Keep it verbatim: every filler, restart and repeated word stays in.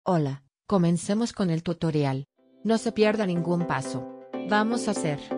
Hola, comencemos con el tutorial. No se pierda ningún paso. Vamos a hacer